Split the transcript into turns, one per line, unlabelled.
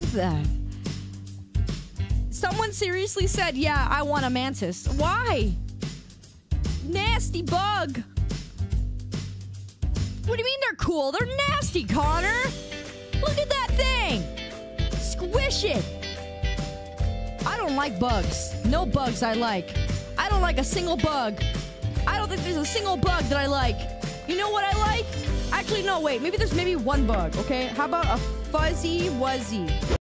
believe that. Someone seriously said, yeah, I want a mantis. Why? Nasty bug. What do you mean they're cool? They're nasty, Connor. Look at that thing. Squish it. I don't like bugs. No bugs I like. I don't like a single bug. I don't think there's a single bug that I like. You know what I like? Actually, no, wait. Maybe there's one bug, okay? How about a fuzzy wuzzy?